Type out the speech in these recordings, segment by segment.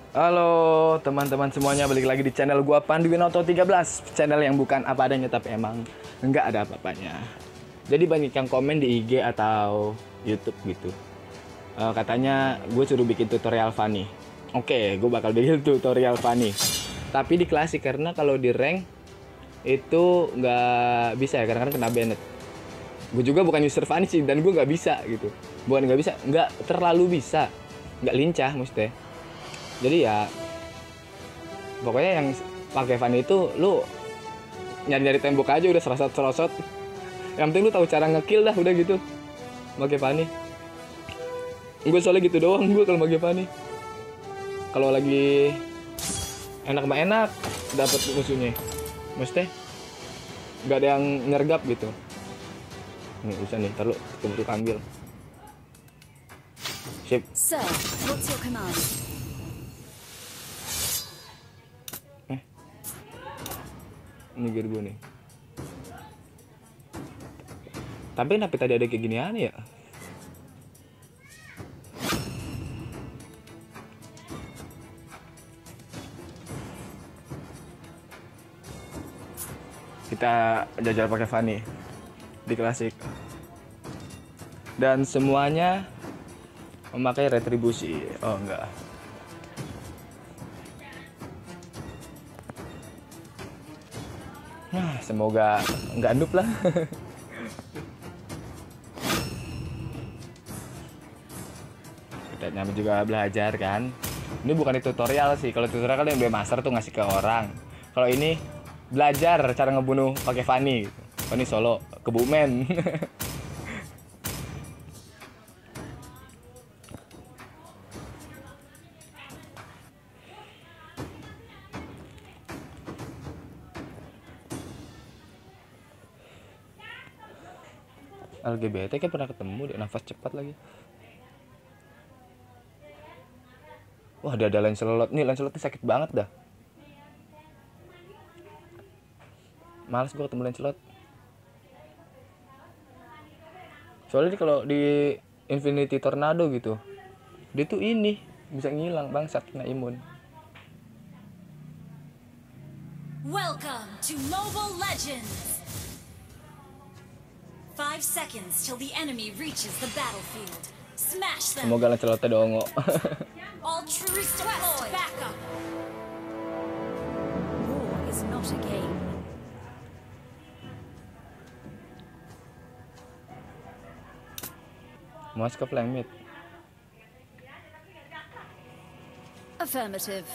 Halo teman-teman semuanya, balik lagi di channel gua Panduwinoto 13, channel yang bukan apa adanya tapi emang nggak ada apa-apanya. Jadi banyak yang komen di IG atau YouTube gitu. Katanya gue suruh bikin tutorial funny. Oke, gue bakal bikin tutorial funny. Tapi di klasik, karena kalau di rank itu nggak bisa ya, karena kena banned. Gue juga bukan user funny sih, dan gue nggak bisa gitu. Bukan nggak bisa, nggak terlalu bisa, nggak lincah mesti. Jadi ya pokoknya yang pakai Fanny itu lu nyari-nyari tembok aja udah serosot-serosot. Yang penting lu tahu cara ngekill dah, udah gitu. Pakai Fanny. Gue soalnya gitu doang gue kalau pakai Fanny. Kalau lagi enak mah enak dapat musuhnya. Mesti nggak ada yang nyergap gitu. Nih bisa nih, ntar lu keburu ambil. Sip. Sir, what's your command? Ini gear gue nih. Tapi kenapa tadi ada kayak ginian ya? Kita jajal pakai Fanny di klasik. Dan semuanya memakai retribusi. Oh enggak. Nah, semoga nggak noob lah. Kita nyampe juga belajar kan. Ini bukan di tutorial sih. Kalau tutorial kan yang udah master tuh ngasih ke orang. Kalau ini belajar cara ngebunuh pakai Fanny. Fanny solo kebumen. LGBT kan pernah ketemu deh, nafas cepat lagi. Wah, ada Lancelot nih, Lancelot nih sakit banget dah. Males gua ketemu Lancelot. Soalnya kalau di Infinity Tornado gitu, dia tuh ini bisa ngilang bangsat, kena imun. Welcome to Mobile Legends! 5 seconds till the enemy reaches the battlefield. Smash them! Semoga Lancelotnya dongo. All troops deployed! Back up! War is not a game. Mas ke flank mid. Affirmative.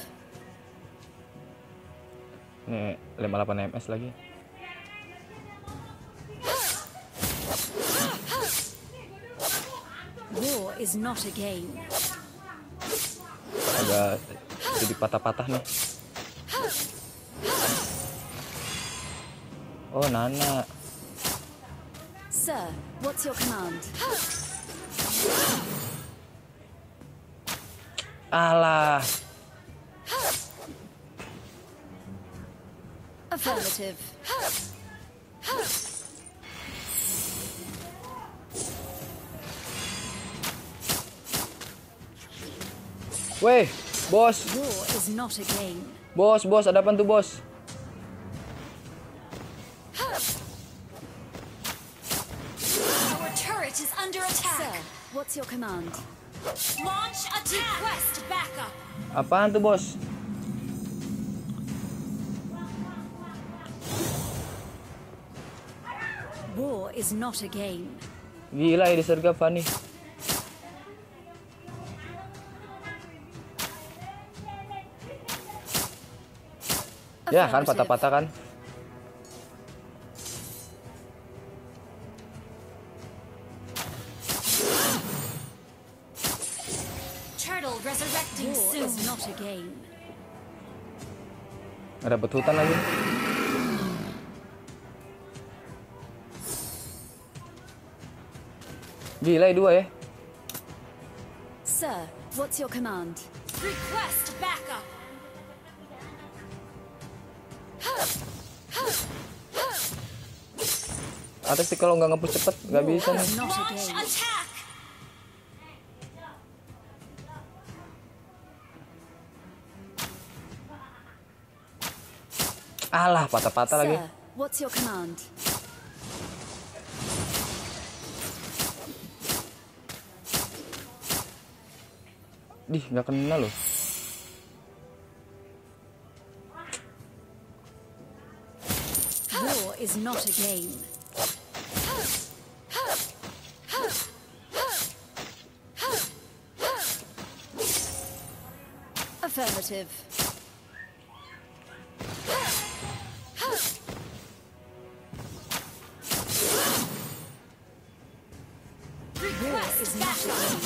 Nih 58 MS lagi. War is not a game. Agak sedikit patah-patah nih. Oh, Nana. Sir, what's your command? Alah. Affirmative. Weh, bos. War is not a game. Bos, ada apa tuh, bos? Our turret is under attack. Sir, what's your command? Launch attack. Request backup. Apaan tuh, bos? War is not a game. Gila ya disergap Fanny. Ya kan patah-patah kan. Turtle resurrecting soon. War is not a game. Ada hutan lagi. Gila ya dua ya. Sir, what's your command? Request backup. Atas sih kalau nggak ngepush cepet nggak bisa nih. Launch attack. Alah, patah-patah lagi. Sir, what's your command? Dih, nggak kena loh. War is not a game. Affirmative. War is not a game.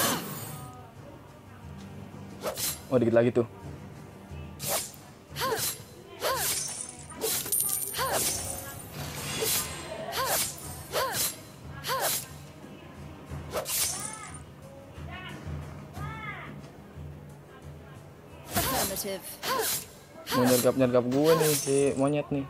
Oh, dikit lagi tuh. Affirmative. Mau nyergap gue nih si monyet nih.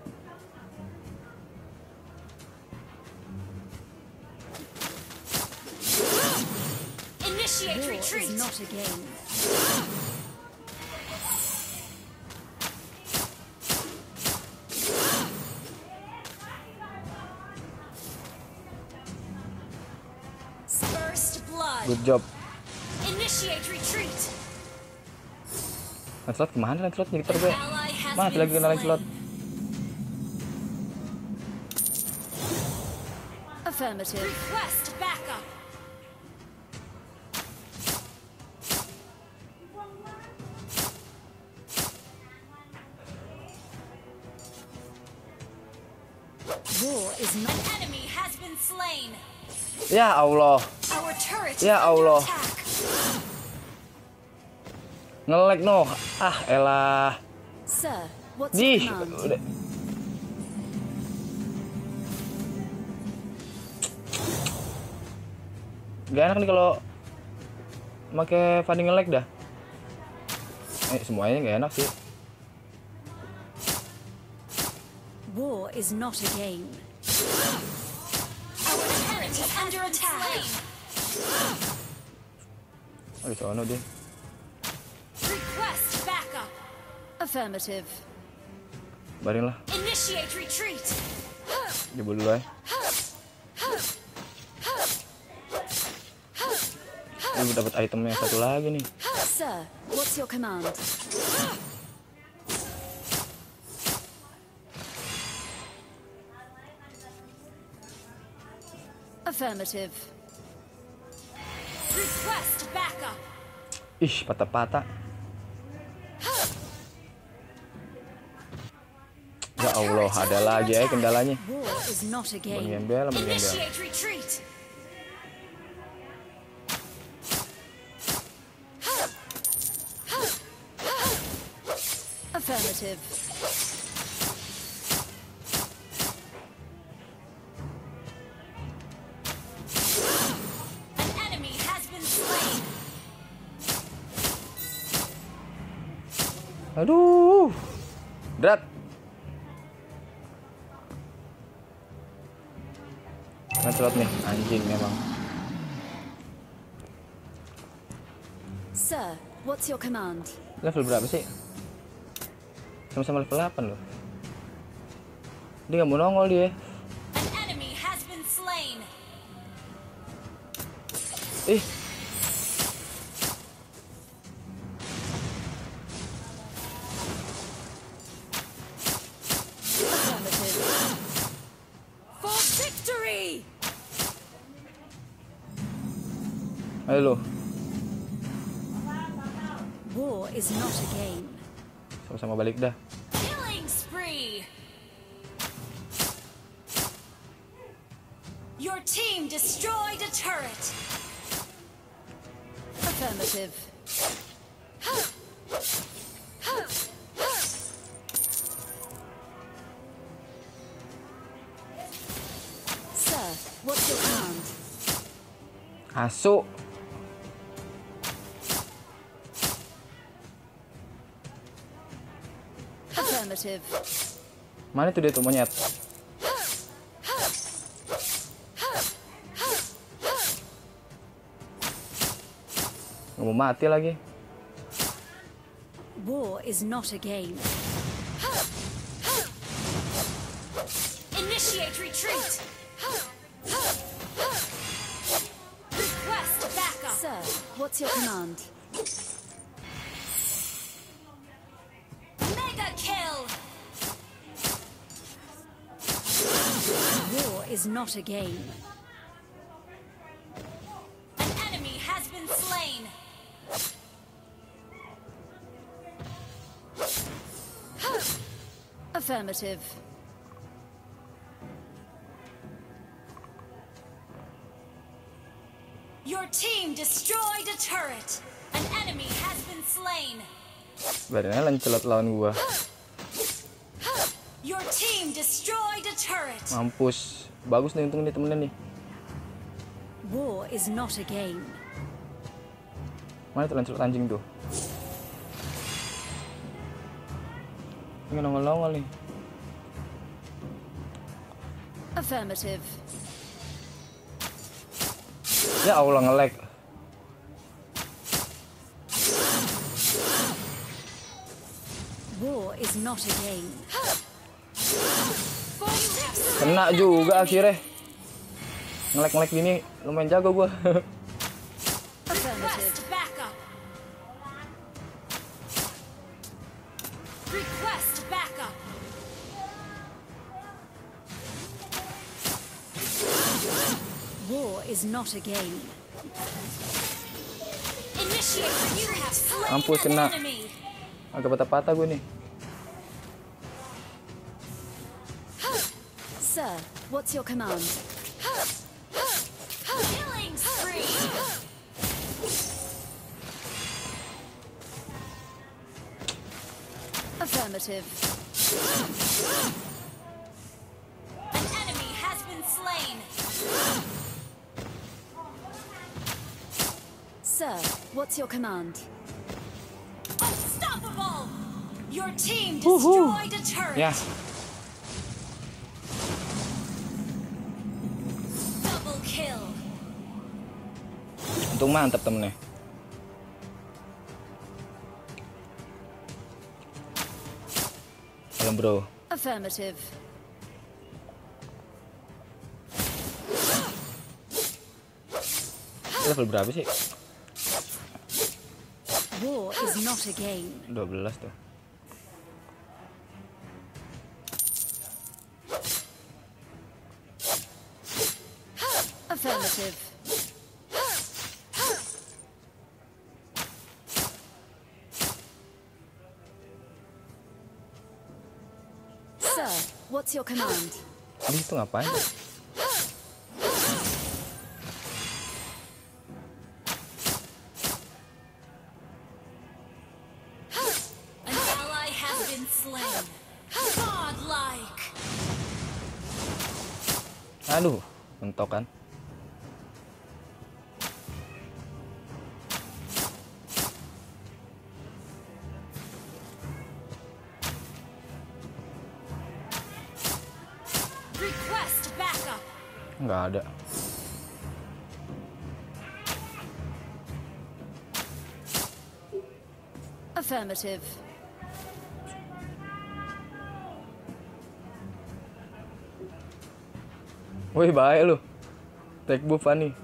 Initiate retreat. War is not a game. First blood. Good job. Initiate retreat. Lancelot kemana Lancelot? Nyetir gue. Ally has Mati been lagi kena Lancelot. slain. Affirmative. Request backup. War is not. An enemy has been slain. Ya Allah. Our turret is Ya under Allah. attack. Nge-lag no. Ah, elah. Sir, what's your Dih, command? udah. Gak enak nih kalau pakai Fanny nge-lag dah. Semuanya gak enak sih. War is not a game. Our turret is under attack. Oh, di sono dia. Request backup. Affirmative. Baring lah. Initiate retreat. Jebol dulu ya. Ini dapat itemnya satu lagi nih. Sir, what's your command? Affirmative. Request backup. Ih, patah-patah. Ya Allah, ada lagi ya kendalanya. War is not a game. Menggembel, menggembel. Initiate retreat. Affirmative. An enemy has been slain. Aduh. Berat. Lancelot nih, anjing memang. Sir, what's your command? Level berapa sih? Sama-sama level 8 loh. Dia nggak mau nongol dia. An enemy has been slain. Ih, Affirmative. For victory! ayo lo. War is not a game. Sama-sama balik dah. Killing spree! Your team destroyed a turret. Affirmative. Sir, what's your command? Asu. Affirmative. Mana tuh dia tuh monyet? Nggak mau mati lagi. War is not a game. Initiate retreat. Request backup. Sir, what's your command? Mega kill. War is not a game. An enemy has been slain. Affirmative. Your team destroyed a turret. An enemy has been slain. Badannya lancelot lawan gua. Your team destroyed a turret. Mampus. Bagus nih untung nih temennya nih. War is not a game. Mana tuh lancelot anjing tuh? Ini nongol-nongol nih. Affirmative. Ya Allah nge-lag. War is not a game. Kena juga akhirnya. Nge-lag gini lumayan jago gua. Affirmative. Backup. Request backup. War is not a game. Initiate. You have slain Mampus an kena. enemy. Agak patah-patah gue nih. Sir, what's your command? Killing spree. Affirmative. An enemy has been slain. Sir, what's your command? Unstoppable! Your team destroyed a turret. Ya, Double kill. untung mantap temennya. Halo bro. Affirmative. Level berapa sih? War is not a game. 12 tuh. Affirmative. Sir, what's your command? Ini itu ngapain? An ally has been slain. Godlike. Aduh, mentok kan. Request backup. Nggak ada. Affirmative. Wih, baik lu. Take buff nih.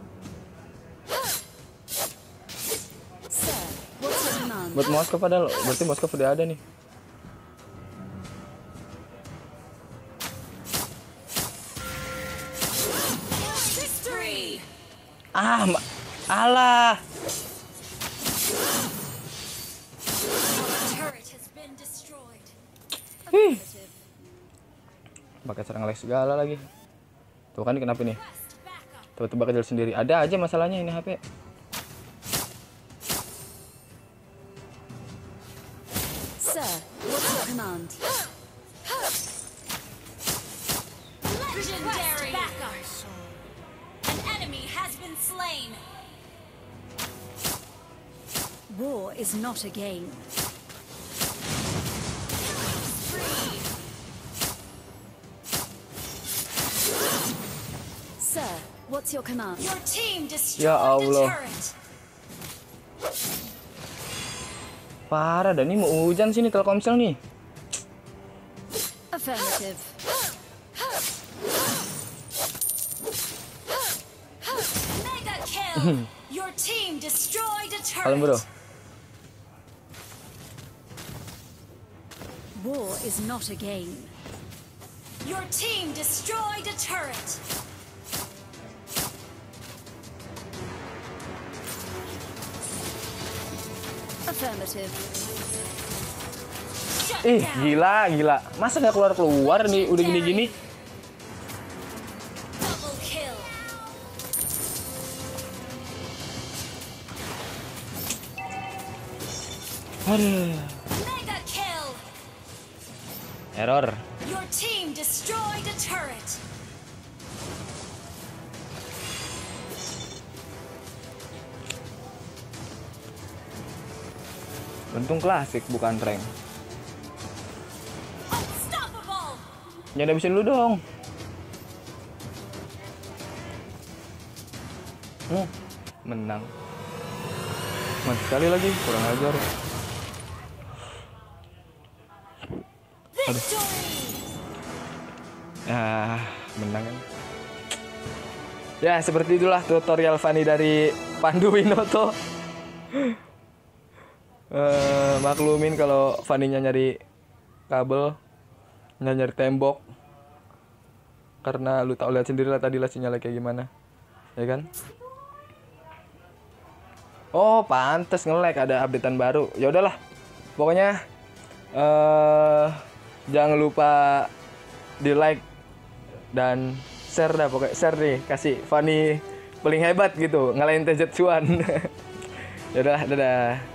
Sir, what's your command? Buat Moskov ada lo. Berarti Moskov udah ada nih. Victory. Alah. Turret has been destroyed. Hih. Affirmative. Pakai serang lag segala lagi. Tuh kan kenapa nih? Request backup. Tiba-tiba kecil sendiri. Ada aja masalahnya ini HP. Sir, what's your command? Legendary backup. An enemy has been slain. War is not a game. Spree. Sir, what's your command? Your team destroyed Ya a Allah. turret. Parah dah nih, mau hujan sini Telkomsel nih. Affirmative. Your team destroyed a Kalem bro. turret. War is not a game. Your team destroyed a turret. Affirmative. Shut down. Gila. Masa nggak keluar nih udah gini-gini? Double kill. Aduh. Mega kill. Error. Your team destroyed a turret. Untung klasik bukan rank. Unstoppable. Jangan habisin lu dong. Menang. Mati sekali lagi, kurang ajar. Victory. Menang kan. Ya, seperti itulah tutorial Fanny dari Pandu Winoto. Maklumin kalau Fanny-nya nyari kabel, nyari tembok. Karena lu tau lihat sendiri lah tadi lah sinyalnya kayak gimana. Ya kan? Oh, pantes nge-lag, ada updatean baru. Ya udahlah. Pokoknya jangan lupa di-like dan share dah, pokoknya share nih, kasih Fanny paling hebat gitu, ngalahin TZ1. Ya udah, dadah.